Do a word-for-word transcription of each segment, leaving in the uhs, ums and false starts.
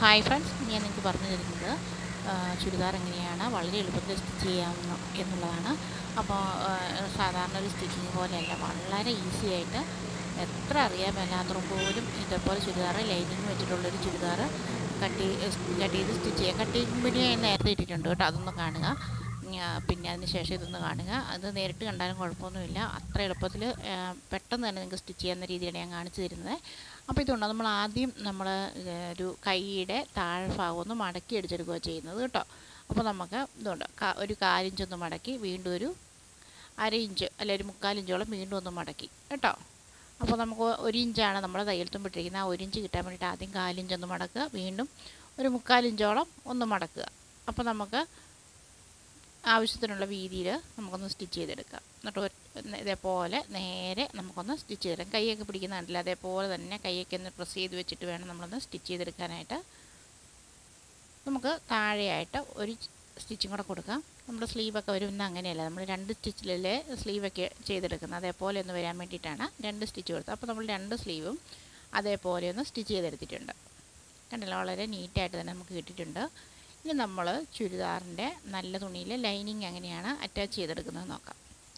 Hi friends, ഞാൻ നിങ്ങൾക്ക് പറഞ്ഞു തരുന്നത് ചുരിദാർ എങ്ങനെയാണ് വളരെ എളുപ്പത്തിൽ സ്റ്റിച്ച് ചെയ്യാവുന്ന എന്നുള്ളതാണ്. അപ്പോൾ സാധാരണ ഒരു സ്റ്റിച്ചിങ് പോലെയല്ല, വളരെ ഈസി ആയിട്ട് എത്ര അറിയാൻ മേലാത്തവർക്ക് പോലും ഇതേപോലെ ചുരിദാർ ലൈനിങ് വെച്ചിട്ടുള്ളൊരു ചുരിദാർ കട്ട് കട്ട് ചെയ്ത് സ്റ്റിച്ച് ചെയ്യാം. കട്ടിങ് വീഡിയോ ഞാൻ നേരത്തെ ഇട്ടിട്ടുണ്ട് കേട്ടോ, അതൊന്ന് കാണുക. പിന്നെ അതിന് ശേഷം ഇതൊന്ന് കാണുക. അത് നേരിട്ട് കണ്ടാലും കുഴപ്പമൊന്നുമില്ല. അത്ര എളുപ്പത്തിൽ പെട്ടെന്ന് തന്നെ നിങ്ങൾക്ക് സ്റ്റിച്ച് ചെയ്യുന്ന രീതിയാണ് ഞാൻ കാണിച്ചു തരുന്നത്. അപ്പോൾ ഇതുകൊണ്ട് നമ്മൾ ആദ്യം നമ്മൾ ഒരു കൈയുടെ താഴ്ഭാഗം ഒന്ന് മടക്കി അടിച്ചെടുക്കുക ചെയ്യുന്നത് കേട്ടോ. അപ്പോൾ നമുക്ക് ഇതുണ്ട് ഒരു കാലിഞ്ചൊന്ന് മടക്കി വീണ്ടും ഒരു അര ഇഞ്ച് അല്ല ഒരു മുക്കാലിഞ്ചോളം വീണ്ടും ഒന്ന് മടക്കി കേട്ടോ. അപ്പോൾ നമുക്ക് ഒരു ഇഞ്ചാണ് നമ്മൾ തയ്യൽ തുമ്പിട്ടിരിക്കുന്നത്. ആ ഒരു ഇഞ്ച് കിട്ടാൻ വേണ്ടിയിട്ട് ആദ്യം കാലിഞ്ചൊന്ന് മടക്കുക, വീണ്ടും ഒരു മുക്കാലിഞ്ചോളം ഒന്ന് മടക്കുക. അപ്പോൾ നമുക്ക് ആവശ്യത്തിനുള്ള വീതിയിൽ നമുക്കൊന്ന് സ്റ്റിച്ച് ചെയ്തെടുക്കാം. എന്നിട്ട് ഇതേപോലെ നേരെ നമുക്കൊന്ന് സ്റ്റിച്ച് ചെയ്തെടുക്കാം. കൈയൊക്കെ പിടിക്കുന്ന കണ്ടില്ല, അതേപോലെ തന്നെ കൈയൊക്കെ ഒന്ന് പ്രസ് ചെയ്ത് വെച്ചിട്ട് വേണം നമ്മളൊന്ന് സ്റ്റിച്ച് ചെയ്തെടുക്കാനായിട്ട്. നമുക്ക് താഴെയായിട്ട് ഒരു സ്റ്റിച്ചും കൂടെ കൊടുക്കാം. നമ്മുടെ സ്ലീവൊക്കെ വരുന്ന അങ്ങനെയല്ല, നമ്മൾ രണ്ട് സ്റ്റിച്ചിലല്ലേ സ്ലീവൊക്കെ ചെയ്തെടുക്കുന്നത്, അതേപോലെ ഒന്ന് വരാൻ വേണ്ടിയിട്ടാണ് രണ്ട് സ്റ്റിച്ച് കൊടുത്തത്. അപ്പോൾ നമ്മൾ രണ്ട് സ്ലീവും അതേപോലെ ഒന്ന് സ്റ്റിച്ച് ചെയ്തെടുത്തിട്ടുണ്ട്. കണ്ടല്ലോ, വളരെ നീറ്റായിട്ട് തന്നെ നമുക്ക് കിട്ടിയിട്ടുണ്ട്. ഇനി നമ്മൾ ചുരിദാറിൻ്റെ നല്ല തുണിയിൽ ലൈനിങ് എങ്ങനെയാണ് അറ്റാച്ച് ചെയ്തെടുക്കുന്നത് നോക്കാം.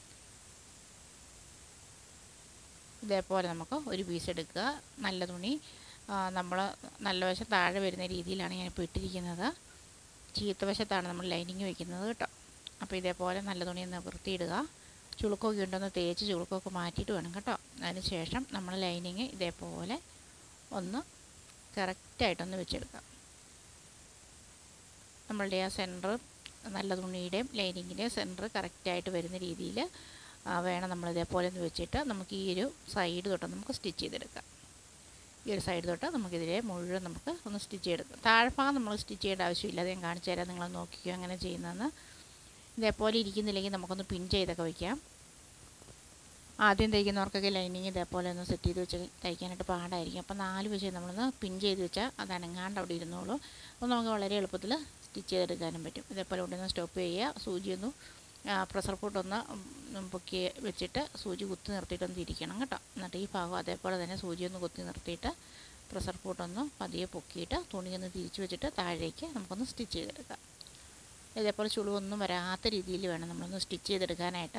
ഇതേപോലെ നമുക്ക് ഒരു പീസ് എടുക്കുക. നല്ല തുണി നമ്മൾ നല്ല വശം താഴെ വരുന്ന രീതിയിലാണ് ഞാനിപ്പോൾ ഇട്ടിരിക്കുന്നത്. ചീത്ത വശത്താണ് നമ്മൾ ലൈനിങ് വയ്ക്കുന്നത് കേട്ടോ. അപ്പോൾ ഇതേപോലെ നല്ല തുണി ഒന്ന് വൃത്തിയിടുക. ചുളുക്കൊക്കെ ഉണ്ടൊന്ന് തേച്ച് ചുളുക്കൊക്കെ മാറ്റിയിട്ട് വേണം കേട്ടോ. അതിന് ശേഷം നമ്മൾ ലൈനിങ് ഇതേപോലെ ഒന്ന് കറക്റ്റായിട്ടൊന്ന് വെച്ചെടുക്കാം. നമ്മളുടെ ആ സെൻറ്റർ നല്ല തുണിയുടെയും ലൈനിങ്ങിൻ്റെയും സെൻറ്റർ കറക്റ്റായിട്ട് വരുന്ന രീതിയിൽ വേണം നമ്മൾ ഇതേപോലെ ഒന്ന് വെച്ചിട്ട് നമുക്ക് ഈ ഒരു സൈഡ് തൊട്ട് നമുക്ക് സ്റ്റിച്ച് ചെയ്തെടുക്കാം. ഈ ഒരു സൈഡ് തൊട്ട് നമുക്കിതിലെ മുഴുവൻ നമുക്ക് ഒന്ന് സ്റ്റിച്ച് ചെയ്തെടുക്കാം. താഴ്ഭാഗം നമ്മൾ സ്റ്റിച്ച് ചെയ്യേണ്ട ആവശ്യമില്ല, അത് ഞാൻ കാണിച്ചു തരാം. നിങ്ങൾ നോക്കിക്കോ അങ്ങനെ ചെയ്യുന്നതെന്ന്. ഇതേപോലെ ഇരിക്കുന്നില്ലെങ്കിൽ നമുക്കൊന്ന് പിൻ ചെയ്തൊക്കെ വയ്ക്കാം. ആദ്യം തയ്ക്കുന്നവർക്കൊക്കെ ലൈനിങ് ഇതേപോലെ ഒന്ന് സെറ്റ് ചെയ്ത് വെച്ച് തയ്ക്കാനായിട്ട് പാടായിരിക്കും. അപ്പോൾ നാല് വശം നമ്മളൊന്ന് പിൻ ചെയ്ത് വെച്ചാൽ അത് അനങ്ങാണ്ട് അവിടെ ഇരുന്നോളൂ. അപ്പോൾ നമുക്ക് വളരെ എളുപ്പത്തിൽ സ്റ്റിച്ച് ചെയ്തെടുക്കാനും പറ്റും. ഇതേപോലെ ഇവിടെ നിന്ന് സ്റ്റോപ്പ് ചെയ്യുക. സൂചിയൊന്ന് പ്രഷർ ഫുട്ടൊന്ന് പൊക്കി വെച്ചിട്ട് സൂചി കുത്തി നിർത്തിയിട്ടൊന്ന് തിരിക്കണം കേട്ടോ. എന്നിട്ട് ഈ ഭാഗം അതേപോലെ തന്നെ സൂചിയൊന്ന് കുത്തി നിർത്തിയിട്ട് പ്രഷർ ഫുട്ടൊന്ന് പതിയെ പൊക്കിയിട്ട് തുണിയൊന്ന് തിരിച്ച് വെച്ചിട്ട് താഴേക്ക് നമുക്കൊന്ന് സ്റ്റിച്ച് ചെയ്തെടുക്കാം. ഇതേപോലെ ചുളിവൊന്നും വരാത്ത രീതിയിൽ വേണം നമ്മളൊന്ന് സ്റ്റിച്ച് ചെയ്തെടുക്കാനായിട്ട്.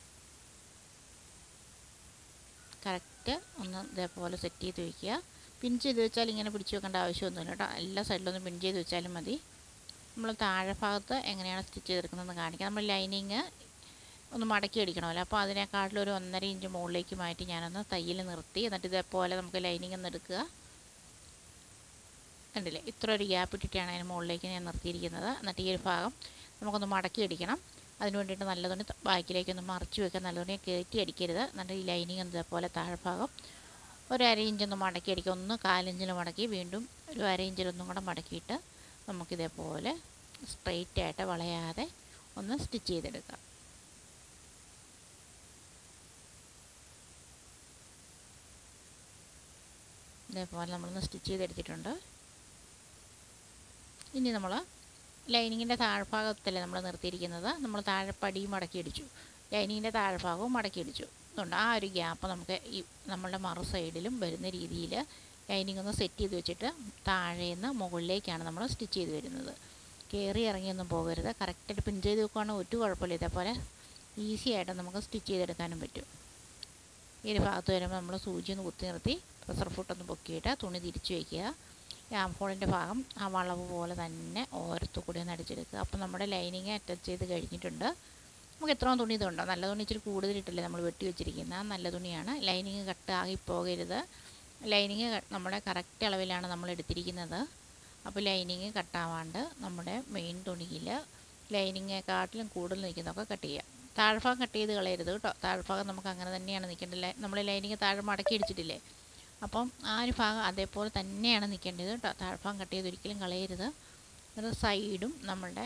കറക്റ്റ് ഒന്ന് ഇതേപോലെ സെറ്റ് ചെയ്ത് വയ്ക്കുക. പിൻ ചെയ്ത് വെച്ചാൽ ഇങ്ങനെ പിടിച്ച് വെക്കേണ്ട ആവശ്യമൊന്നുമില്ല കേട്ടോ. എല്ലാ സൈഡിലൊന്നും പിൻ ചെയ്ത് വെച്ചാലും മതി. നമ്മൾ താഴെ ഭാഗത്ത് എങ്ങനെയാണ് സ്റ്റിച്ച് ചെയ്തെടുക്കുന്നതെന്ന് കാണിക്കാം. നമ്മൾ ലൈനിങ് ഒന്ന് മടക്കി അടിക്കണമല്ലോ, അപ്പോൾ അതിനേക്കാട്ടിലും ഒരു ഒന്നര ഇഞ്ച് മുകളിലേക്ക് മാറ്റി ഞാനൊന്ന് തയ്യൽ നിർത്തി. എന്നിട്ട് ഇതേപോലെ നമുക്ക് ലൈനിങ് ഒന്ന് എടുക്കുക. കണ്ടില്ലേ, ഇത്ര ഒരു ഗ്യാപ്പ് ഇട്ടിട്ടാണ് അതിന് മുകളിലേക്ക് ഞാൻ നിർത്തിയിരിക്കുന്നത്. എന്നിട്ട് ഈ ഒരു ഭാഗം നമുക്കൊന്ന് മടക്കി അടിക്കണം. അതിന് വേണ്ടിയിട്ട് നല്ല തുണി ബാക്കിലേക്കൊന്ന് മറിച്ച് വെക്കുക. നല്ല തുണിയെ കയറ്റി അടിക്കരുത്. എന്നിട്ട് ഈ ലൈനിങ് ഇതേപോലെ താഴ്ഭാഗം ഒരു അര ഇഞ്ചൊന്ന് മടക്കി അടിക്കുക. ഒന്ന് കാലിഞ്ചിൽ മടക്കി വീണ്ടും ഒരു അര ഇഞ്ചിലൊന്നും കൂടെ മടക്കിയിട്ട് നമുക്കിതേപോലെ സ്ട്രെയിറ്റ് ആയിട്ട് വളയാതെ ഒന്ന് സ്റ്റിച്ച് ചെയ്തെടുക്കാം. ഇതേപോലെ നമ്മളൊന്ന് സ്റ്റിച്ച് ചെയ്തെടുത്തിട്ടുണ്ട്. ഇനി നമ്മൾ ലൈനിങ്ങിൻ്റെ താഴ്ഭാഗത്തല്ലേ നമ്മൾ നിർത്തിയിരിക്കുന്നത്, നമ്മൾ താഴെപ്പടിയും മടക്കി അടിച്ചു, ലൈനിങ്ങിൻ്റെ താഴ്ഭാഗവും മടക്കി അടിച്ചു. അതുകൊണ്ട് ആ ഒരു ഗ്യാപ്പ് നമുക്ക് ഈ നമ്മളുടെ മറു സൈഡിലും വരുന്ന രീതിയിൽ ലൈനിങ് ഒന്ന് സെറ്റ് ചെയ്ത് വെച്ചിട്ട് താഴേന്ന് മുകളിലേക്കാണ് നമ്മൾ സ്റ്റിച്ച് ചെയ്ത് വരുന്നത്. കയറി ഇറങ്ങിയൊന്നും പോകരുത്. കറക്റ്റായിട്ട് പിൻ ചെയ്ത് വെക്കുകയാണെങ്കിൽ ഒരു കുഴപ്പമില്ല. ഇതേപോലെ ഈസി ആയിട്ട് നമുക്ക് സ്റ്റിച്ച് ചെയ്തെടുക്കാനും പറ്റും. ഈ ഒരു ഭാഗത്ത് വരുമ്പോൾ നമ്മൾ സൂചി ഒന്ന് കുത്തി നിർത്തി പ്രഷർ ഫുട്ടൊന്ന് പൊക്കിയിട്ട് തുണി തിരിച്ച് വയ്ക്കുക. ഈ ആം ഹോളിൻ്റെ ഭാഗം ആ വളവ് പോലെ തന്നെ ഓരത്തു കൂടി ഒന്ന് അടിച്ചെടുക്കുക. അപ്പോൾ നമ്മുടെ ലൈനിങ് അറ്റാച്ച് ചെയ്ത് കഴിഞ്ഞിട്ടുണ്ട്. നമുക്ക് എത്രയും തുണി ഇതുണ്ടോ, നല്ല തുണി ഇച്ചിരി കൂടുതലിട്ടല്ലേ നമ്മൾ വെട്ടി വെച്ചിരിക്കുന്നത്, നല്ല തുണിയാണ്. ലൈനിങ് കട്ട് ആകി പോകരുത്. ലൈനിങ് നമ്മുടെ കറക്റ്റ് അളവിലാണ് നമ്മൾ എടുത്തിരിക്കുന്നത്. അപ്പോൾ ലൈനിങ് കട്ടാവാണ്ട് നമ്മുടെ മെയിൻ തുണിയിൽ ലൈനിങ്ങെക്കാട്ടിലും കൂടുതൽ നിൽക്കുന്നതൊക്കെ കട്ട് ചെയ്യാം. താഴ്ഭാഗം കട്ട് ചെയ്ത് കളയരുത് കേട്ടോ. താഴ്ഭാഗം നമുക്ക് അങ്ങനെ തന്നെയാണ് നിൽക്കേണ്ടത്. നമ്മൾ ലൈനിങ് താഴെ മടക്കി അടിച്ചിട്ടില്ലേ, അപ്പം ആ ഒരു ഭാഗം അതേപോലെ തന്നെയാണ് നിൽക്കേണ്ടത് കേട്ടോ. താഴ്ഭാഗം കട്ട് ചെയ്ത് ഒരിക്കലും കളയരുത്. അത് സൈഡും നമ്മളുടെ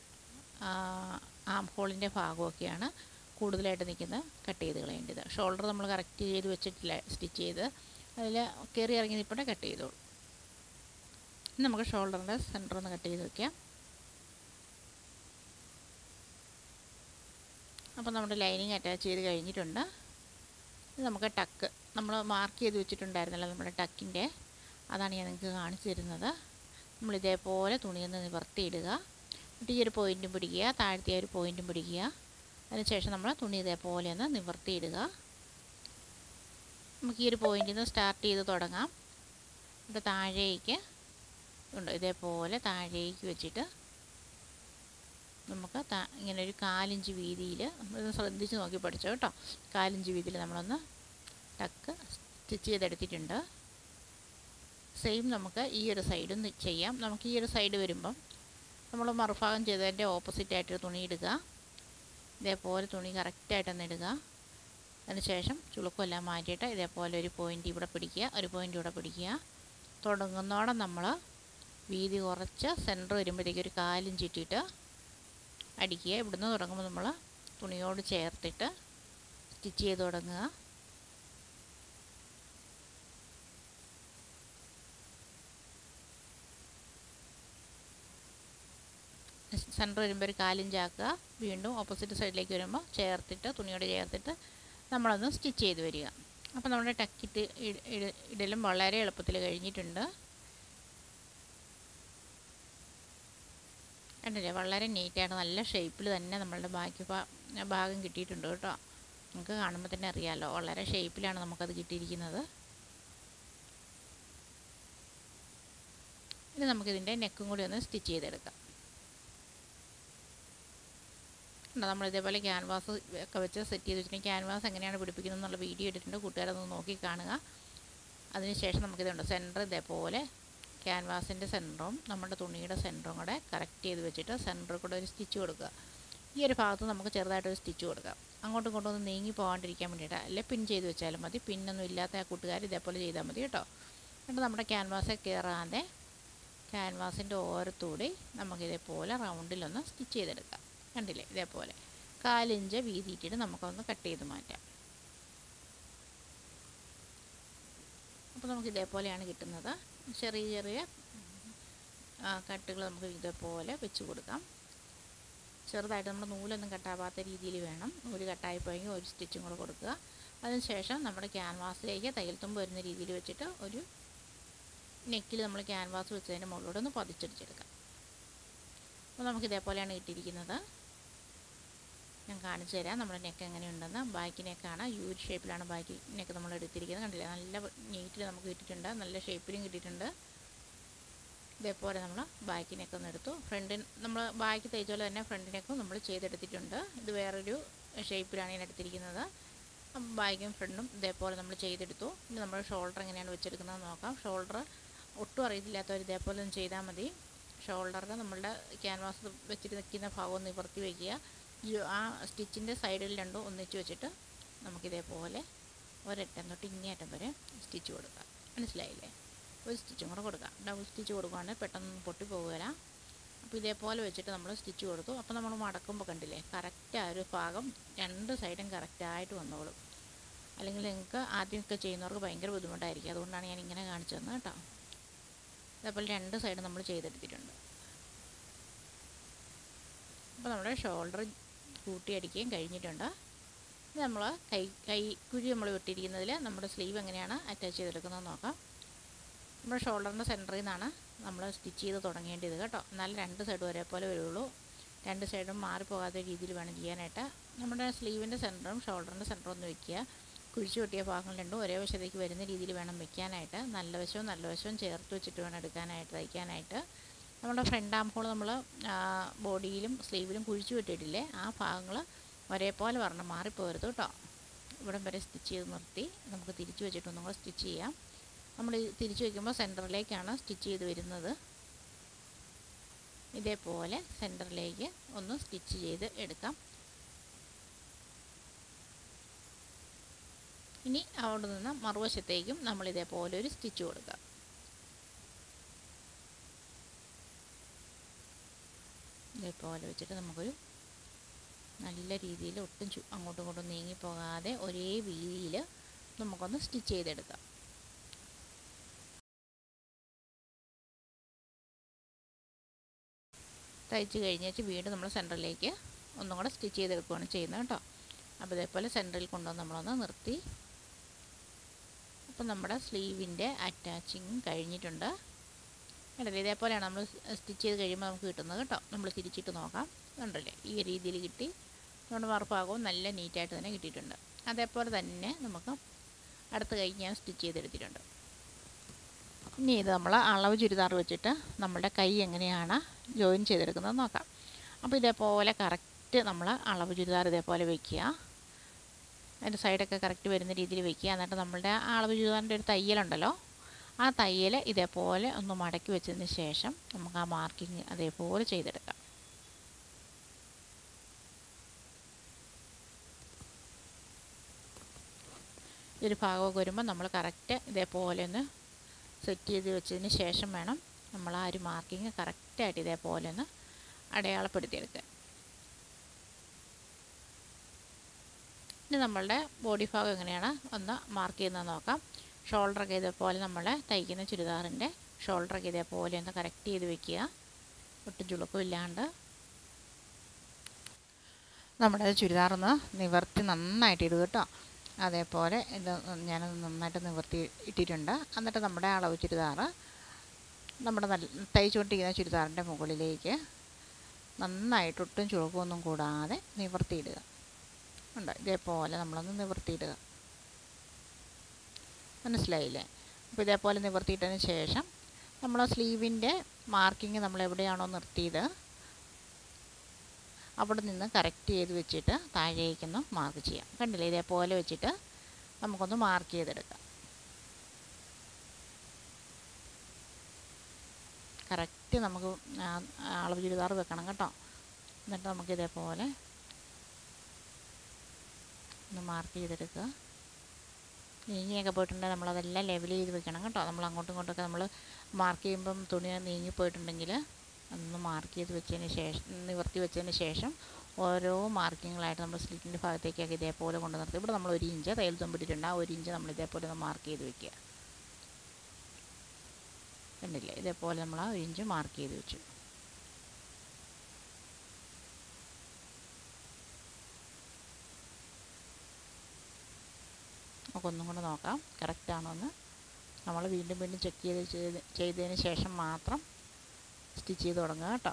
ആം ഹോളിൻ്റെ ഭാഗമൊക്കെയാണ് കൂടുതലായിട്ട് നിൽക്കുന്നത് കട്ട് ചെയ്ത് കളയേണ്ടത്. ഷോൾഡർ നമ്മൾ കറക്റ്റ് ചെയ്ത് വെച്ചിട്ടില്ല, സ്റ്റിച്ച് ചെയ്ത് അതിൽ കയറി ഇറങ്ങി നിൽപ്പുണ്ടെ കട്ട് ചെയ്തോളൂ. നമുക്ക് ഷോൾഡറിൻ്റെ സെൻറ്റർ ഒന്ന് കട്ട് ചെയ്ത് വയ്ക്കാം. അപ്പോൾ നമ്മുടെ ലൈനിങ് അറ്റാച്ച് ചെയ്ത് കഴിഞ്ഞിട്ടുണ്ട്. നമുക്ക് ടക്ക് നമ്മൾ മാർക്ക് ചെയ്ത് വെച്ചിട്ടുണ്ടായിരുന്നല്ലോ നമ്മുടെ ടക്കിൻ്റെ, അതാണ് ഞാൻ നിങ്ങൾക്ക് കാണിച്ചു തരുന്നത്. നമ്മളിതേപോലെ തുണിയൊന്ന് നിവർത്തിയിടുക. എന്നിട്ട് ഈ ഒരു പോയിൻറ്റും പിടിക്കുക, താഴത്തെ ഒരു പോയിൻറ്റും പിടിക്കുക. അതിനുശേഷം നമ്മൾ തുണി ഇതേപോലെ ഒന്ന് നിവർത്തിയിടുക. നമുക്ക് ഈ ഒരു പോയിൻറ്റിൽ നിന്ന് സ്റ്റാർട്ട് ചെയ്ത് തുടങ്ങാം. എന്നിട്ട് താഴേക്ക് ഉണ്ട് ഇതേപോലെ താഴേക്ക് വെച്ചിട്ട് നമുക്ക് ഇങ്ങനെ ഒരു കാലിഞ്ച് വീതിയിൽ നമ്മളൊന്ന് ശ്രദ്ധിച്ച് നോക്കി പഠിച്ചോ കേട്ടോ. കാലിഞ്ച് വീതിയിൽ നമ്മളൊന്ന് ടക്ക് സ്റ്റിച്ച് ചെയ്തെടുത്തിട്ടുണ്ട്. സെയിം നമുക്ക് ഈ ഒരു സൈഡും ചെയ്യാം. നമുക്ക് ഈ ഒരു സൈഡ് വരുമ്പം നമ്മൾ മറുഭാഗം ചെയ്തതിൻ്റെ ഓപ്പോസിറ്റായിട്ട് തുണി ഇടുക. ഇതേപോലെ തുണി കറക്റ്റായിട്ടൊന്ന് ഇടുക. അതിനുശേഷം ചുളുക്കമെല്ലാം മാറ്റിയിട്ട് ഇതേപോലെ ഒരു പോയിൻ്റ് ഇവിടെ പിടിക്കുക, ഒരു പോയിൻ്റ് ഇവിടെ പിടിക്കുക. തുടങ്ങുന്നോടെ നമ്മൾ വീതി കുറച്ച് സെൻറ്റർ വരുമ്പോഴത്തേക്ക് ഒരു കാലിഞ്ച് ഇട്ടിട്ട് അടിക്കുക. ഇവിടുന്ന് തുടങ്ങുമ്പോൾ നമ്മൾ തുണിയോട് ചേർത്തിട്ട് സ്റ്റിച്ച് ചെയ്ത് തുടങ്ങുക. സെൻറ്റർ വരുമ്പോൾ ഒരു കാലിഞ്ചാക്കുക. വീണ്ടും ഓപ്പോസിറ്റ് സൈഡിലേക്ക് വരുമ്പോൾ ചേർത്തിട്ട് തുണിയോട് ചേർത്തിട്ട് നമ്മളൊന്ന് സ്റ്റിച്ച് ചെയ്ത് വരിക. അപ്പോൾ നമ്മുടെ ടക്കിട്ട് ഇടലും വളരെ എളുപ്പത്തിൽ കഴിഞ്ഞിട്ടുണ്ട്. കണ്ടില്ലേ, വളരെ നീറ്റായിട്ട് നല്ല ഷേപ്പിൽ തന്നെ നമ്മളുടെ ബാക്കി ഭാഗം കിട്ടിയിട്ടുണ്ട് കേട്ടോ. നമുക്ക് കാണുമ്പോൾ തന്നെ അറിയാമല്ലോ, വളരെ ഷേപ്പിലാണ് നമുക്കത് കിട്ടിയിരിക്കുന്നത്. ഇനി നമുക്കിതിൻ്റെ നെക്കും കൂടി ഒന്ന് സ്റ്റിച്ച് ചെയ്തെടുക്കാം. നമ്മളിതേപോലെ ക്യാൻവാസ് ഒക്കെ വെച്ച് സെറ്റ് ചെയ്ത് വെച്ചിട്ടുണ്ടെങ്കിൽ ക്യാൻവാസ് എങ്ങനെയാണ് പിടിപ്പിക്കുന്നത് എന്നുള്ള വീഡിയോ ഇട്ടിട്ടുണ്ട്, കൂട്ടുകാരൊന്ന് നോക്കി കാണുക. അതിനുശേഷം നമുക്കിതുണ്ട് സെൻറ്റർ ഇതേപോലെ ക്യാൻവാസിൻ്റെ സെൻറ്ററും നമ്മുടെ തുണിയുടെ സെൻറ്ററും കൂടെ കറക്റ്റ് ചെയ്ത് വെച്ചിട്ട് സെൻറ്ററിൽ കൂടെ ഒരു സ്റ്റിച്ച് കൊടുക്കുക. ഈ ഒരു ഭാഗത്ത് നമുക്ക് ചെറുതായിട്ടൊരു സ്റ്റിച്ച് കൊടുക്കാം, അങ്ങോട്ടും ഇങ്ങോട്ടും ഒന്ന് നീങ്ങി പോകാണ്ടിരിക്കാൻ വേണ്ടിയിട്ട്. അല്ലെങ്കിൽ പിൻ ചെയ്ത് വെച്ചാലും മതി, പിന്നൊന്നും ഇല്ലാത്ത ആ കൂട്ടുകാർ ഇതേപോലെ ചെയ്താൽ മതി കേട്ടോ. എന്നിട്ട് നമ്മുടെ ക്യാൻവാസിൽ കയറാതെ ക്യാൻവാസിൻ്റെ ഓരത്തൂടെ നമുക്കിതേപോലെ റൗണ്ടിലൊന്ന് സ്റ്റിച്ച് ചെയ്തെടുക്കാം. കണ്ടില്ലേ, ഇതേപോലെ കാലിഞ്ച് വീതിയിട്ടിട്ട് നമുക്കൊന്ന് കട്ട് ചെയ്ത് മാറ്റാം. അപ്പോൾ നമുക്ക് ഇതേപോലെയാണ് കിട്ടുന്നത്. ചെറിയ ചെറിയ കട്ടുകൾ നമുക്ക് ഇതേപോലെ വെച്ച് കൊടുക്കാം. ചെറുതായിട്ട് നമ്മൾ നൂലൊന്നും കട്ടാവാത്ത രീതിയിൽ വേണം. നൂല് കട്ടായി പോയെങ്കിൽ ഒരു സ്റ്റിച്ചും കൂടെ കൊടുക്കുക. അതിനുശേഷം നമ്മുടെ ക്യാൻവാസിലേക്ക് തയ്യൽ തുമ്പ് വരുന്ന രീതിയിൽ വെച്ചിട്ട് ഒരു നെക്കിൽ നമ്മൾ ക്യാൻവാസ് വെച്ചതിൻ്റെ മുകളിലൂടെ ഒന്ന് പതിച്ചടിച്ചെടുക്കാം. അപ്പോൾ നമുക്ക് ഇതേപോലെയാണ് കിട്ടിയിരിക്കുന്നത്. ഞാൻ കാണിച്ചു തരാം നമ്മുടെ നെക്ക് എങ്ങനെയുണ്ടെന്ന്. ബാക്ക് നെക്കാണ്, യു ഷേപ്പിലാണ് ബാക്ക് നെക്ക് നമ്മൾ എടുത്തിരിക്കുന്നത്. കണ്ടില്ലേ, നല്ല നീറ്റിൽ നമുക്ക് കിട്ടിയിട്ടുണ്ട്, നല്ല ഷേപ്പിലും കിട്ടിയിട്ടുണ്ട്. ഇതേപോലെ നമ്മൾ ബാക്ക് നെക്ക് ഒന്ന് എടുത്തു. ഫ്രണ്ടിൻ നമ്മൾ ബാക്ക് തയ്ച്ച പോലെ തന്നെ ഫ്രണ്ട് നെക്കും നമ്മൾ ചെയ്തെടുത്തിട്ടുണ്ട്. ഇത് വേറൊരു ഷേപ്പിലാണ് ഞാൻ എടുത്തിരിക്കുന്നത്. ബാക്കും ഫ്രണ്ടും ഇതേപോലെ നമ്മൾ ചെയ്തെടുത്തു. ഇനി നമ്മൾ ഷോൾഡർ എങ്ങനെയാണ് വെച്ചെടുക്കുന്നത് നോക്കാം. ഷോൾഡർ ഒട്ടും അറിയില്ലാത്തവർ ഇതേപോലെ ഒന്ന് ചെയ്താൽ മതി. ഷോൾഡറിന് നമ്മളുടെ ക്യാൻവാസ് വെച്ചിട്ട് നിൽക്കുന്ന ഭാഗം ഒന്ന് നിവർത്തി വയ്ക്കുക. ആ സ്റ്റിച്ചിൻ്റെ സൈഡിൽ രണ്ടും ഒന്നിച്ച് വെച്ചിട്ട് നമുക്കിതേപോലെ ഒരറ്റം തൊട്ട് ഇങ്ങേറ്റം വരെ സ്റ്റിച്ച് കൊടുക്കാം. മനസ്സിലായില്ലേ? ഒരു സ്റ്റിച്ചും കൂടെ കൊടുക്കാം. ഡബിൾ സ്റ്റിച്ച് കൊടുക്കുകയാണെങ്കിൽ പെട്ടെന്ന് പൊട്ടി പോകുകയില്ല. അപ്പോൾ ഇതേപോലെ വെച്ചിട്ട് നമ്മൾ സ്റ്റിച്ച് കൊടുത്തു. അപ്പോൾ നമ്മൾ മടക്കുമ്പോൾ കണ്ടില്ലേ, കറക്റ്റ് ആ ഒരു ഭാഗം രണ്ട് സൈഡും കറക്റ്റായിട്ട് വന്നോളും. അല്ലെങ്കിൽ നിങ്ങൾക്ക് ആദ്യമൊക്കെ ചെയ്യുന്നവർക്ക് ഭയങ്കര ബുദ്ധിമുട്ടായിരിക്കും. അതുകൊണ്ടാണ് ഞാൻ ഇങ്ങനെ കാണിച്ചു തന്നത് കേട്ടോ. അതേപോലെ രണ്ട് സൈഡ് നമ്മൾ ചെയ്തെടുത്തിട്ടുണ്ട്. അപ്പോൾ നമ്മുടെ ഷോൾഡർ കൂട്ടിയടിക്കുകയും കഴിഞ്ഞിട്ടുണ്ട്. ഇത് നമ്മൾ കൈ കൈക്കുഴി നമ്മൾ വിട്ടിരിക്കുന്നതിൽ നമ്മുടെ സ്ലീവ് എങ്ങനെയാണ് അറ്റാച്ച് ചെയ്തെടുക്കുന്നത് നോക്കാം. നമ്മുടെ ഷോൾഡറിൻ്റെ സെൻറ്ററിൽ നിന്നാണ് നമ്മൾ സ്റ്റിച്ച് ചെയ്ത് തുടങ്ങേണ്ടത് കേട്ടോ. എന്നാലും രണ്ട് സൈഡും ഒരേപോലെ വരുള്ളൂ. രണ്ട് സൈഡും മാറിപ്പോകാത്ത രീതിയിൽ വേണം ചെയ്യാനായിട്ട്. നമ്മുടെ സ്ലീവിൻ്റെ സെൻറ്ററും ഷോൾഡറിൻ്റെ സെൻറ്ററും ഒന്ന് വയ്ക്കുക. കുഴിച്ചു കൊട്ടിയ ഭാഗങ്ങൾ രണ്ടും ഒരേ വശത്തേക്ക് വരുന്ന രീതിയിൽ വേണം വെക്കാനായിട്ട്. നല്ല വശവും നല്ല വശവും ചേർത്ത് വെച്ചിട്ട് വേണം എടുക്കാനായിട്ട് തയ്ക്കാനായിട്ട്. നമ്മുടെ ഫ്രണ്ട് ആം ഹോൾ നമ്മൾ ബോഡിയിലും സ്ലീവിലും കുഴിച്ചു വിട്ടിട്ടില്ലേ, ആ ഭാഗങ്ങൾ ഒരേപോലെ വരണം, മാറിപ്പോകരുത് കേട്ടോ. ഇവിടം വരെ സ്റ്റിച്ച് ചെയ്ത് നിർത്തി നമുക്ക് തിരിച്ചു വെച്ചിട്ട് ഒന്നും കൂടെ സ്റ്റിച്ച് ചെയ്യാം. നമ്മൾ തിരിച്ചു വയ്ക്കുമ്പോൾ സെൻറ്ററിലേക്കാണ് സ്റ്റിച്ച് ചെയ്ത് വരുന്നത്. ഇതേപോലെ സെൻറ്ററിലേക്ക് ഒന്ന് സ്റ്റിച്ച് ചെയ്ത് എടുക്കാം. ഇനി അവിടെ നിന്ന് മറുവശത്തേക്കും നമ്മൾ ഇതേപോലെ ഒരു സ്റ്റിച്ച് കൊടുക്കാം. ഇതേപോലെ വെച്ചിട്ട് നമുക്കൊരു നല്ല രീതിയിൽ ഒട്ടും അങ്ങോട്ടും ഇങ്ങോട്ടും നീങ്ങിപ്പോകാതെ ഒരേ വീതിയിൽ നമുക്കൊന്ന് സ്റ്റിച്ച് ചെയ്തെടുക്കാം. തയ്ച്ച് കഴിഞ്ഞേച്ച് വീണ്ടും നമ്മൾ സെൻറ്ററിലേക്ക് ഒന്നും കൂടെ സ്റ്റിച്ച് ചെയ്തെടുക്കുകയാണ് ചെയ്യുന്നത് കേട്ടോ. അപ്പോൾ ഇതേപോലെ സെൻറ്ററിൽ കൊണ്ടുവന്ന് നമ്മളൊന്ന് നിർത്തി. അപ്പോൾ നമ്മുടെ സ്ലീവിൻ്റെ അറ്റാച്ചിങ് കഴിഞ്ഞിട്ടുണ്ട്. കണ്ടല്ലേ, ഇതേപോലെയാണ് നമ്മൾ സ്റ്റിച്ച് ചെയ്ത് കഴിയുമ്പോൾ നമുക്ക് കിട്ടുന്നത് കേട്ടോ. നമ്മൾ തിരിച്ചിട്ട് നോക്കാം. കണ്ടല്ലേ, ഈ രീതിയിൽ കിട്ടി. നമ്മുടെ മറുഭാഗവും നല്ല നീറ്റായിട്ട് തന്നെ കിട്ടിയിട്ടുണ്ട്. അതേപോലെ തന്നെ നമുക്ക് അടുത്ത കൈ ഞാൻ സ്റ്റിച്ച് ചെയ്തെടുത്തിട്ടുണ്ട്. ഇനി ഇത് നമ്മൾ അളവ് ചുരിദാർ വെച്ചിട്ട് നമ്മുടെ കൈ എങ്ങനെയാണ് ജോയിൻ ചെയ്തെടുക്കുന്നത് നോക്കാം. അപ്പോൾ ഇതേപോലെ കറക്റ്റ് നമ്മൾ അളവ് ചുരിദാർ ഇതേപോലെ വയ്ക്കുക. അതിൻ്റെ സൈഡൊക്കെ കറക്റ്റ് വരുന്ന രീതിയിൽ വയ്ക്കുക. എന്നിട്ട് നമ്മളുടെ ആ അളവ് ചുരിദാറിൻ്റെ ഒരു തയ്യലുണ്ടല്ലോ, ആ തയ്യൽ ഇതേപോലെ ഒന്ന് മടക്കി വെച്ചതിന് ശേഷം നമുക്ക് ആ മാർക്കിങ് അതേപോലെ ചെയ്തെടുക്കാം. ഒരു ഭാഗമൊക്കെ വരുമ്പോൾ നമ്മൾ കറക്റ്റ് ഇതേപോലെ ഒന്ന് സെറ്റ് ചെയ്ത് വെച്ചതിന് ശേഷം വേണം നമ്മൾ ആ ഒരു മാർക്കിങ് കറക്റ്റായിട്ട് ഇതേപോലെ ഒന്ന് അടയാളപ്പെടുത്തിയെടുക്കുക. ഇനി നമ്മളുടെ ബോഡി ഭാഗം എങ്ങനെയാണ് ഒന്ന് മാർക്ക് ചെയ്യുന്നത് നോക്കാം. ഷോൾഡറൊക്കെ ഇതേപോലെ നമ്മൾ തയ്ക്കുന്ന ചുരിദാറിൻ്റെ ഷോൾഡറൊക്കെ ഇതേപോലെ ഒന്ന് കറക്റ്റ് ചെയ്ത് വെക്കുക, ഒട്ടും ചുളുക്കും ഇല്ലാണ്ട്. നമ്മുടെ ചുരിദാറൊന്ന് നിവർത്തി നന്നായിട്ട് ഇടുക കേട്ടോ. അതേപോലെ ഇത് ഞാനത് നന്നായിട്ട് നിവർത്തി ഇട്ടിട്ടുണ്ട്. എന്നിട്ട് നമ്മുടെ അളവ് ചുരിദാർ നമ്മുടെ നല്ല തയ്ച്ചുകൊണ്ടിരിക്കുന്ന ചുരിദാറിൻ്റെ മുകളിലേക്ക് നന്നായിട്ട് ഒട്ടും ചുളുക്കൊന്നും കൂടാതെ നിവർത്തിയിടുക. ഉണ്ട്, ഇതേപോലെ നമ്മളൊന്ന് നിവർത്തിയിടുക. മനസ്സിലായില്ലേ? അപ്പോൾ ഇതേപോലെ നിവർത്തിയിട്ടതിന് ശേഷം നമ്മൾ സ്ലീവിൻ്റെ മാർക്കിങ് നമ്മൾ എവിടെയാണോ നിർത്തിയത് അവിടെ നിന്ന് കറക്റ്റ് ചെയ്ത് വെച്ചിട്ട് താഴേക്കൊന്ന് മാർക്ക് ചെയ്യാം. കണ്ടില്ലേ, ഇതേപോലെ വെച്ചിട്ട് നമുക്കൊന്ന് മാർക്ക് ചെയ്തെടുക്കാം. കറക്റ്റ് നമുക്ക് അളവ് ചുരിദാർ വെക്കണം കേട്ടോ. എന്നിട്ട് നമുക്കിതേപോലെ ഒന്ന് മാർക്ക് ചെയ്തെടുക്കുക. നീങ്ങിയൊക്കെ പോയിട്ടുണ്ടെങ്കിൽ നമ്മളതെല്ലാം ലെവൽ ചെയ്ത് വെക്കണം കേട്ടോ. നമ്മൾ അങ്ങോട്ടും ഇങ്ങോട്ടൊക്കെ നമ്മൾ മാർക്ക് ചെയ്യുമ്പം തുണി നീങ്ങിപ്പോയിട്ടുണ്ടെങ്കിൽ അതൊന്ന് മാർക്ക് ചെയ്ത് വെച്ചതിന് ശേഷം നിവർത്തി വെച്ചതിന് ശേഷം ഓരോ മാർക്കിങ്ങളായിട്ട് നമ്മൾ സ്ലിറ്റിൻ്റെ ഭാഗത്തേക്കൊക്കെ ഇതേപോലെ കൊണ്ട് നിർത്തി. ഇവിടെ നമ്മൾ ഒരു ഇഞ്ച് തയ്യൽ തുമ്പിട്ടിട്ടുണ്ട്. ആ ഒരു ഇഞ്ച് നമ്മൾ ഇതേപോലെ ഒന്ന് മാർക്ക് ചെയ്ത് വെക്കുക. കണ്ടില്ലേ, ഇതേപോലെ നമ്മൾ ആ ഒരു ഇഞ്ച് മാർക്ക് ചെയ്ത് വെച്ചു. നമുക്ക് ഒന്നും കൂടെ നോക്കാം കറക്റ്റാണോ എന്ന്. നമ്മൾ വീണ്ടും വീണ്ടും ചെക്ക് ചെയ്ത് ചെയ്ത് ചെയ്തതിന് ശേഷം മാത്രം സ്റ്റിച്ച് ചെയ്ത് തുടങ്ങുക കേട്ടോ.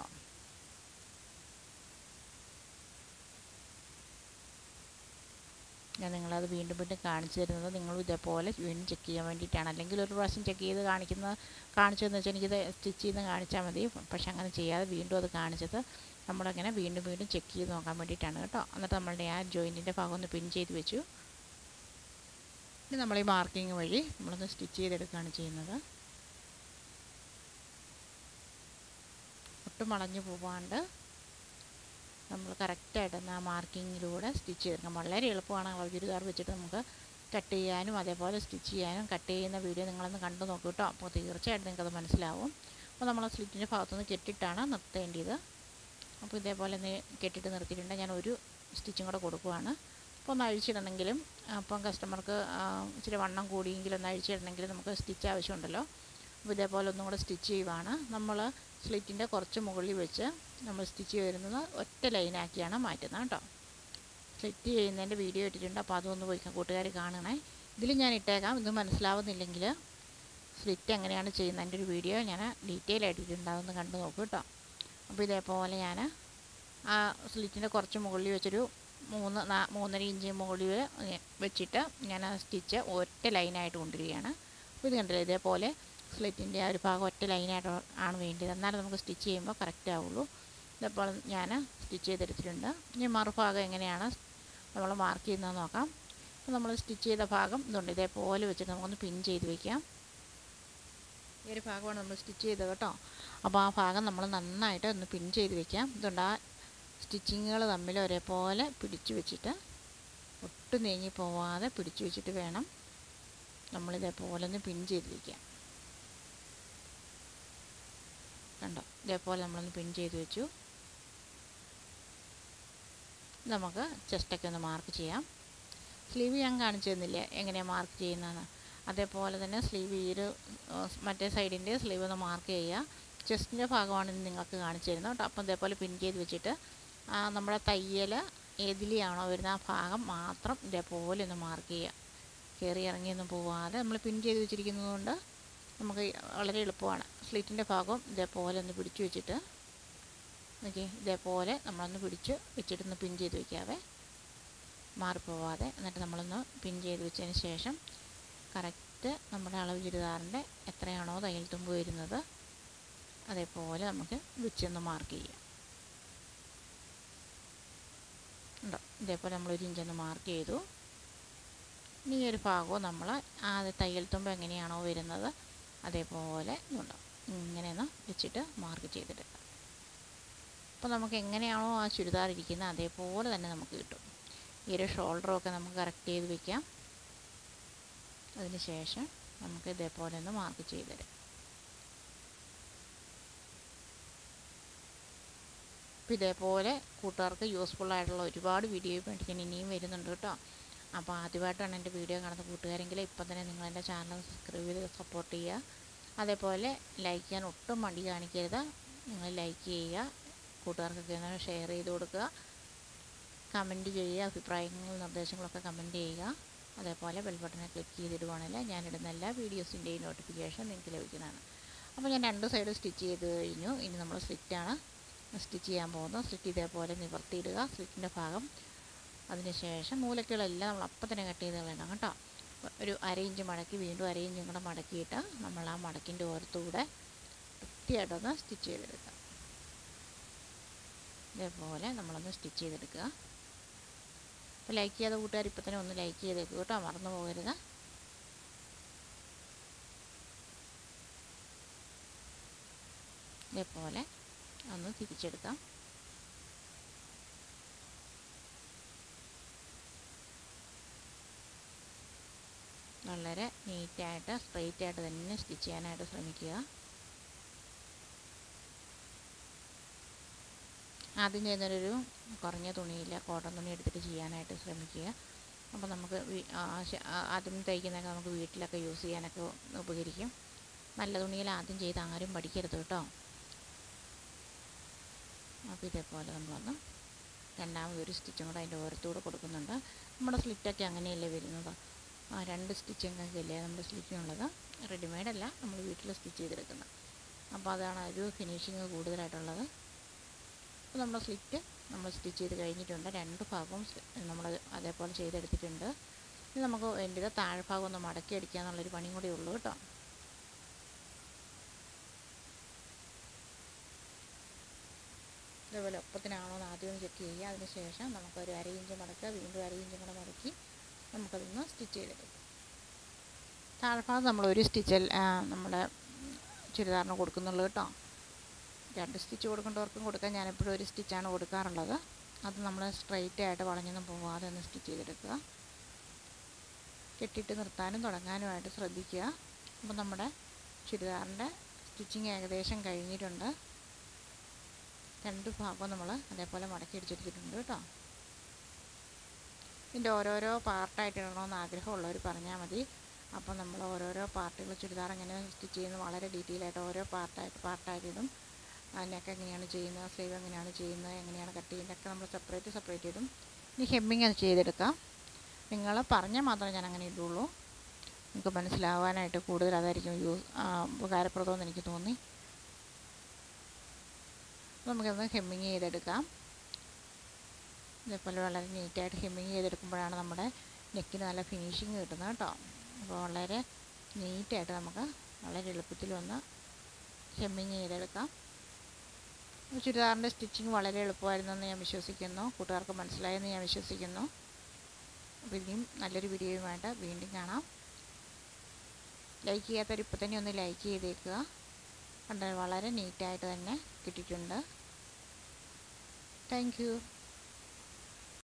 ഞാൻ നിങ്ങളത് വീണ്ടും വീണ്ടും കാണിച്ചു തരുന്നത് നിങ്ങൾ ഇതേപോലെ വീണ്ടും ചെക്ക് ചെയ്യാൻ വേണ്ടിയിട്ടാണ്. അല്ലെങ്കിൽ ഒരു പ്രാവശ്യം ചെക്ക് ചെയ്ത് കാണിക്കുന്ന കാണിച്ചതെന്ന് വെച്ചാൽ എനിക്കിത് സ്റ്റിച്ച് ചെയ്ത് കാണിച്ചാൽ മതി. പക്ഷെ അങ്ങനെ ചെയ്യാതെ വീണ്ടും അത് കാണിച്ചത് നമ്മളങ്ങനെ വീണ്ടും വീണ്ടും ചെക്ക് ചെയ്ത് നോക്കാൻ വേണ്ടിയിട്ടാണ് കേട്ടോ. എന്നിട്ട് നമ്മളുടെ ആ ജോയിൻറ്റിൻ്റെ ഭാഗം ഒന്ന് പിൻ ചെയ്ത് വെച്ചു. ഇനി നമ്മൾ ഈ മാർക്കിങ് വഴി നമ്മളൊന്ന് സ്റ്റിച്ച് ചെയ്തെടുക്കുകയാണ് ചെയ്യുന്നത്. ഒട്ടും വളഞ്ഞു പോവാണ്ട് നമ്മൾ കറക്റ്റായിട്ട് ആ മാർക്കിങ്ങിലൂടെ സ്റ്റിച്ച് ചെയ്തെടുക്കാം. വളരെ എളുപ്പമാണ്. അളവ് ചുരിദാർ വെച്ചിട്ട് നമുക്ക് കട്ട് ചെയ്യാനും അതേപോലെ സ്റ്റിച്ച് ചെയ്യാനും. കട്ട് ചെയ്യുന്ന വീഡിയോ നിങ്ങളൊന്ന് കണ്ടു നോക്കൂ കേട്ടോ. അപ്പോൾ തീർച്ചയായിട്ടും നിങ്ങൾക്കത് മനസ്സിലാവും. അപ്പോൾ നമ്മൾ സ്ലിറ്റിൻ്റെ ഭാഗത്തുനിന്ന് കെട്ടിയിട്ടാണ് നിർത്തേണ്ടത്. അപ്പോൾ ഇതേപോലെ കെട്ടിയിട്ട് നിർത്തിയിട്ടുണ്ട്. ഞാൻ ഒരു സ്റ്റിച്ചും കൂടെ കൊടുക്കുവാണ്. അപ്പോൾ ഒന്ന് അഴിച്ചിടണമെങ്കിലും അപ്പം കസ്റ്റമർക്ക് ഇച്ചിരി വണ്ണം കൂടിയെങ്കിലും ഒന്ന് അഴിച്ചിടണമെങ്കിലും നമുക്ക് സ്റ്റിച്ച് ആവശ്യമുണ്ടല്ലോ. അപ്പോൾ ഇതേപോലെ ഒന്നും കൂടെ സ്റ്റിച്ച് ചെയ്യുവാണ്. നമ്മൾ സ്ലിറ്റിൻ്റെ കുറച്ച് മുകളിൽ വെച്ച് നമ്മൾ സ്റ്റിച്ച് വരുന്നത് ഒറ്റ ലൈനാക്കിയാണ് മാറ്റുന്നത് കേട്ടോ. സ്ലിറ്റ് ചെയ്യുന്നതിൻ്റെ വീഡിയോ ഇട്ടിട്ടുണ്ട്. അപ്പോൾ അതൊന്ന് പോയി കൂട്ടുകാർ കാണണേ. ഇതിൽ ഞാൻ ഇട്ടേക്കാം. ഇത് മനസ്സിലാവുന്നില്ലെങ്കിൽ സ്ലിറ്റ് എങ്ങനെയാണ് ചെയ്യുന്നതിൻ്റെ ഒരു വീഡിയോ ഞാൻ ഡീറ്റെയിൽ ആയിട്ടിട്ടുണ്ടാവുമെന്ന് കണ്ടു നോക്കൂ കേട്ടോ. അപ്പോൾ ഇതേപോലെ ഞാൻ ആ സ്ലിറ്റിൻ്റെ കുറച്ച് മുകളിൽ വെച്ചൊരു മൂന്ന് നാ മൂന്നര ഇഞ്ച് മുകളിൽ വെച്ചിട്ട് ഞാൻ ആ സ്റ്റിച്ച് ഒറ്റ ലൈനായിട്ട് കൊണ്ടുവരികയാണ്. അപ്പോൾ ഇത് കണ്ടില്ലേ, ഇതേപോലെ സ്ലിറ്റിൻ്റെ ആ ഒരു ഭാഗം ഒറ്റ ലൈനായിട്ട് ആണ് വേണ്ടത്. എന്നാലും നമുക്ക് സ്റ്റിച്ച് ചെയ്യുമ്പോൾ കറക്റ്റ് ആവുള്ളൂ. ഇതേപോലെ ഞാൻ സ്റ്റിച്ച് ചെയ്തെടുത്തിട്ടുണ്ട്. ഇനി മറുഭാഗം എങ്ങനെയാണ് നമ്മൾ മാർക്ക് ചെയ്യുന്നത് നോക്കാം. അപ്പോൾ നമ്മൾ സ്റ്റിച്ച് ചെയ്ത ഭാഗം ഇതുണ്ട്, ഇതേപോലെ വെച്ചിട്ട് നമുക്കൊന്ന് പിൻ ചെയ്ത് വയ്ക്കാം. ഈ ഒരു ഭാഗമാണ് നമ്മൾ സ്റ്റിച്ച് ചെയ്തത് കേട്ടോ. അപ്പോൾ ആ ഭാഗം നമ്മൾ നന്നായിട്ട് ഒന്ന് പിൻ ചെയ്ത് വയ്ക്കാം. ഇതുണ്ട്, ആ സ്റ്റിച്ചിങ്ങുകൾ തമ്മിൽ ഒരേപോലെ പിടിച്ചു വെച്ചിട്ട് ഒട്ടും നീങ്ങി പോവാതെ പിടിച്ചു വെച്ചിട്ട് വേണം നമ്മളിതേപോലെ ഒന്ന് പിൻ ചെയ്ത് വയ്ക്കാം. കണ്ടോ, ഇതേപോലെ നമ്മളൊന്ന് പിൻ ചെയ്ത് വെച്ചു. നമുക്ക് ചെസ്റ്റൊക്കെ ഒന്ന് മാർക്ക് ചെയ്യാം. സ്ലീവ് ഞാൻ കാണിച്ചു തന്നില്ലേ എങ്ങനെയാണ് മാർക്ക് ചെയ്യുന്നതെന്ന്. അതേപോലെ തന്നെ സ്ലീവ് ഈ ഒരു മറ്റേ സൈഡിൻ്റെ സ്ലീവ് ഒന്ന് മാർക്ക് ചെയ്യുക. ചെസ്റ്റിൻ്റെ ഭാഗമാണ് നിങ്ങൾക്ക് കാണിച്ചു തരുന്നത് കേട്ടോ. അപ്പം ഇതേപോലെ പിൻ ചെയ്ത് വെച്ചിട്ട് നമ്മുടെ തയ്യൽ ഏതിലെയാണോ വരുന്ന ആ ഭാഗം മാത്രം ഇതേപോലെ ഒന്ന് മാർക്ക് ചെയ്യുക. കയറി ഇറങ്ങിയൊന്നും പോവാതെ നമ്മൾ പിൻ ചെയ്ത് വെച്ചിരിക്കുന്നത് കൊണ്ട് നമുക്ക് വളരെ എളുപ്പമാണ്. സ്ലിറ്റിൻ്റെ ഭാഗം ഇതേപോലെ ഒന്ന് പിടിച്ചു വെച്ചിട്ട് നോക്കി, ഇതേപോലെ നമ്മളൊന്ന് പിടിച്ച് വെച്ചിട്ടൊന്ന് പിൻ ചെയ്ത് വയ്ക്കാവേ, മാറിപ്പോവാതെ. എന്നിട്ട് നമ്മളൊന്ന് പിൻ ചെയ്ത് വെച്ചതിന് ശേഷം കറക്റ്റ് നമ്മുടെ അളവ് ചുരിദാറിൻ്റെ എത്രയാണോ തയ്യൽ തുമ്പ് വരുന്നത് അതേപോലെ നമുക്ക് വെച്ചൊന്ന് മാർക്ക് ചെയ്യാം. ഉണ്ടോ, ഇതേപോലെ നമ്മളൊരു ഇഞ്ചൊന്ന് മാർക്ക് ചെയ്തു. ഇനി ഈ ഒരു ഭാഗവും നമ്മൾ ആ തയ്യൽ തുമ്പ് എങ്ങനെയാണോ വരുന്നത് അതേപോലെ ഉണ്ടോ ഇങ്ങനെയൊന്ന് വെച്ചിട്ട് മാർക്ക് ചെയ്തെടുക്കാം. അപ്പോൾ നമുക്ക് എങ്ങനെയാണോ ആ ചുരിദാർ ഇരിക്കുന്നത് അതേപോലെ തന്നെ നമുക്ക് കിട്ടും. ഈ ഒരു ഷോൾഡറൊക്കെ നമുക്ക് കറക്റ്റ് ചെയ്ത് വയ്ക്കാം. അതിന് ശേഷം നമുക്ക് ഇതേപോലെ ഒന്ന് മാർക്ക് ചെയ്തുതരാം. അപ്പോൾ ഇതേപോലെ കൂട്ടുകാർക്ക് യൂസ്ഫുൾ ആയിട്ടുള്ള ഒരുപാട് വീഡിയോ വേണ്ടിക്കാൻ ഇനിയും വരുന്നുണ്ട് കേട്ടോ. അപ്പോൾ ആദ്യമായിട്ടാണ് എൻ്റെ വീഡിയോ കാണുന്ന കൂട്ടുകാരെങ്കിൽ ഇപ്പം തന്നെ നിങ്ങൾ എൻ്റെ ചാനൽ സബ്സ്ക്രൈബ് ചെയ്ത് സപ്പോർട്ട് ചെയ്യുക. അതേപോലെ ലൈക്ക് ചെയ്യാൻ ഒട്ടും മടി കാണിക്കരുത്. നിങ്ങൾ ലൈക്ക് ചെയ്യുക, കൂട്ടുകാർക്കൊക്കെ ഒന്ന് ഷെയർ ചെയ്ത് കൊടുക്കുക, കമൻറ്റ് ചെയ്യുക, അഭിപ്രായങ്ങളും നിർദ്ദേശങ്ങളൊക്കെ കമൻറ്റ് ചെയ്യുക. അതേപോലെ ബെൽ ബട്ടനെ ക്ലിക്ക് ചെയ്തിടുവാണെങ്കിൽ ഞാനിടുന്ന എല്ലാ വീഡിയോസിൻ്റെയും നോട്ടിഫിക്കേഷൻ നിങ്ങൾക്ക് ലഭിക്കുന്നതാണ്. അപ്പോൾ ഞാൻ രണ്ട് സൈഡ് സ്റ്റിച്ച് ചെയ്ത് കഴിഞ്ഞു. ഇനി നമ്മൾ സ്ലിറ്റാണ് സ്റ്റിച്ച് ചെയ്യാൻ പോകുന്നത്. സ്ലിറ്റ് ഇതേപോലെ നിവർത്തിയിടുക, സ്ലിറ്റിൻ്റെ ഭാഗം. അതിനുശേഷം മൂലക്കുകളെല്ലാം നമ്മൾ അപ്പം തന്നെ കട്ട് ചെയ്ത് കളയണം കേട്ടോ. ഒരു അര ഇഞ്ച് മടക്കി വീണ്ടും അര ഇഞ്ചും കൂടെ മടക്കിയിട്ട് നമ്മൾ ആ മടക്കിൻ്റെ ഓരത്തൂടെ വൃത്തിയായിട്ടൊന്ന് സ്റ്റിച്ച് ചെയ്തെടുക്കുക. ഇതേപോലെ നമ്മളൊന്ന് സ്റ്റിച്ച് ചെയ്തെടുക്കുക. അപ്പോൾ ലൈക്ക് ചെയ്യാതെ കൂട്ടുകാർ ഇപ്പം തന്നെ ഒന്ന് ലൈക്ക് ചെയ്തേക്കുക കേട്ടോ, മറന്നു പോകരുത്. ഇതേപോലെ ഒന്ന് തിരിച്ചെടുക്കാം. വളരെ നീറ്റായിട്ട് സ്ട്രെയിറ്റ് ആയിട്ട് തന്നെ സ്റ്റിച്ച് ചെയ്യാനായിട്ട് ശ്രമിക്കുക. ആദ്യം ചെയ്യുന്നൊരു കുറഞ്ഞ തുണിയില്ല കോട്ടൺ തുണി എടുത്തിട്ട് ചെയ്യാനായിട്ട് ശ്രമിക്കുക. അപ്പോൾ നമുക്ക് ആദ്യം തയ്ക്കുന്നതൊക്കെ നമുക്ക് വീട്ടിലൊക്കെ യൂസ് ചെയ്യാനൊക്കെ ഉപകരിക്കും. നല്ല തുണിയിൽ ആദ്യം ചെയ്ത് ആരും പഠിക്കരുത് കേട്ടോ. അപ്പോൾ ഇതേപോലെ നമ്മളൊന്ന് രണ്ടാമതൊരു സ്റ്റിച്ചും കൂടെ അതിൻ്റെ ഓരത്തൂടെ കൊടുക്കുന്നുണ്ട്. നമ്മുടെ സ്ലിറ്റൊക്കെ അങ്ങനെയല്ലേ വരുന്നത്, ആ രണ്ട് സ്റ്റിച്ചിങ്ങൊക്കെ അല്ലേ നമ്മുടെ സ്ലിറ്റിനുള്ളത്. റെഡിമെയ്ഡല്ല, നമ്മൾ വീട്ടിൽ സ്റ്റിച്ച് ചെയ്തെടുക്കുന്നത്. അപ്പോൾ അതാണ് ഒരു ഫിനിഷിങ് കൂടുതലായിട്ടുള്ളത്. അപ്പോൾ നമ്മുടെ സ്ലിറ്റ് നമ്മൾ സ്റ്റിച്ച് ചെയ്ത് കഴിഞ്ഞിട്ടുണ്ട്. രണ്ട് ഭാഗവും നമ്മൾ അതേപോലെ ചെയ്തെടുത്തിട്ടുണ്ട്. ഇനി നമുക്ക് വേണ്ടത് താഴ്ഭാഗം ഒന്ന് മടക്കി അടിക്കുക എന്നുള്ളൊരു പണിയും കൂടി ഉള്ളൂ കേട്ടോ. ഇതേപോലെ ഒപ്പത്തിനാണോ എന്ന് ആദ്യം ചെക്ക് ചെയ്യുക. അതിന് ശേഷം നമുക്കൊരു അര ഇഞ്ച് മടക്കുക, വീണ്ടും അര ഇഞ്ചും കൂടെ മടക്കി നമുക്കതൊന്ന് സ്റ്റിച്ച് ചെയ്തെടുക്കും. താഴ്ഭാഗം നമ്മളൊരു സ്റ്റിച്ചിൽ നമ്മുടെ ചുരിദാറിന് കൊടുക്കുന്നുള്ളൂ കേട്ടോ. രണ്ട് സ്റ്റിച്ച് കൊടുക്കേണ്ടവർക്കും കൊടുക്കാൻ ഞാനെപ്പോഴും ഒരു സ്റ്റിച്ചാണ് കൊടുക്കാറുള്ളത്. അത് നമ്മൾ സ്ട്രെയിറ്റ് ആയിട്ട് വളഞ്ഞൊന്നും പോകാതെ ഒന്ന് സ്റ്റിച്ച് ചെയ്തെടുക്കുക. കെട്ടിയിട്ട് നിർത്താനും തുടങ്ങാനുമായിട്ട് ശ്രദ്ധിക്കുക. അപ്പോൾ നമ്മുടെ ചുരിദാറിൻ്റെ സ്റ്റിച്ചിങ് ഏകദേശം കഴിഞ്ഞിട്ടുണ്ട്. രണ്ട് ഭാഗവും നമ്മൾ അതേപോലെ മടക്കി അടിച്ചെടുത്തിട്ടുണ്ട് കേട്ടോ. ഇതിൻ്റെ ഓരോരോ പാർട്ടായിട്ട് ഇടണമെന്ന് ആഗ്രഹമുള്ളവർ പറഞ്ഞാൽ മതി. അപ്പോൾ നമ്മൾ ഓരോരോ പാർട്ടുകൾ ചുരിദാർ എങ്ങനെ സ്റ്റിച്ച് ചെയ്യുന്നത് വളരെ ഡീറ്റെയിൽ ആയിട്ട് ഓരോ പാർട്ടായിട്ട് പാർട്ടായിട്ട് ഇടും. അതിനൊക്കെ എങ്ങനെയാണ് ചെയ്യുന്നത്, സ്ലീവ് എങ്ങനെയാണ് ചെയ്യുന്നത്, എങ്ങനെയാണ് കട്ട് ചെയ്യുന്നതൊക്കെ നമ്മൾ സെപ്പറേറ്റ് സെപ്പറേറ്റ് ഇടും. ഇനി ഹെമ്മിങ് അത് ചെയ്തെടുക്കാം. നിങ്ങൾ പറഞ്ഞാൽ മാത്രമേ ഞാൻ അങ്ങനെ ഇടുള്ളൂ. നിങ്ങൾക്ക് മനസ്സിലാവാനായിട്ട് കൂടുതൽ അതായിരിക്കും യൂസ് ഉപകാരപ്രദമെന്ന് എനിക്ക് തോന്നി. നമുക്കൊന്ന് ഹെമ്മിങ് ചെയ്തെടുക്കാം. ഇതേപോലെ വളരെ നീറ്റായിട്ട് ഹെമ്മിങ് ചെയ്തെടുക്കുമ്പോഴാണ് നമ്മുടെ നെക്കിന് നല്ല ഫിനിഷിങ് കിട്ടുന്നത് കേട്ടോ. അപ്പോൾ വളരെ നീറ്റായിട്ട് നമുക്ക് വളരെ എളുപ്പത്തിൽ ഒന്ന് ഹെമ്മിങ് ചെയ്തെടുക്കാം. ചുരിദാറിൻ്റെ സ്റ്റിച്ചിങ് വളരെ എളുപ്പമായിരുന്നെന്ന് ഞാൻ വിശ്വസിക്കുന്നു. കൂട്ടുകാർക്ക് മനസ്സിലായെന്ന് ഞാൻ വിശ്വസിക്കുന്നു. അപ്പോൾ ഇനിയും നല്ലൊരു വീഡിയോയുമായിട്ട് വീണ്ടും കാണാം. ലൈക്ക് ചെയ്യാത്തവർ ഇപ്പോൾ തന്നെ ഒന്ന് ലൈക്ക് ചെയ്തേക്കുക. കണ്ടാൽ വളരെ നീറ്റായിട്ട് തന്നെ കിട്ടിയിട്ടുണ്ട്. Thank U.